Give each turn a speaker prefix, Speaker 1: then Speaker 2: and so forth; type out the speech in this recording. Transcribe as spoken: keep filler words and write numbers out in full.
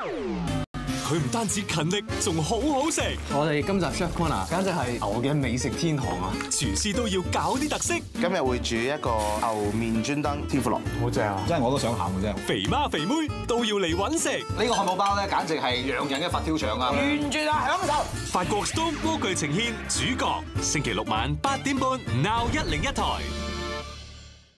Speaker 1: 佢唔單止勤力，仲好好食。
Speaker 2: 我哋今集 Chef Corner 簡直係牛嘅美食天堂啊！
Speaker 1: 廚師都要搞啲特色。
Speaker 3: 今日會煮一個牛面專登天婦羅，
Speaker 2: 好正啊！
Speaker 4: 真係我都想喊嘅啫。
Speaker 1: 肥媽肥妹都要嚟揾食。
Speaker 4: 呢個漢堡包咧，簡直係洋人嘅佛跳牆啊！
Speaker 2: 完全係享受。
Speaker 1: 法國 Stone 鍋具呈獻主角，星期六晚八點半，Now 一零一台。